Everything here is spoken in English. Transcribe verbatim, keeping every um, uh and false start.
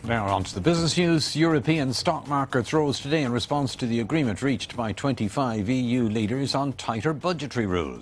Now on to the business news. European stock markets rose today in response to the agreement reached by twenty-five E U leaders on tighter budgetary rules.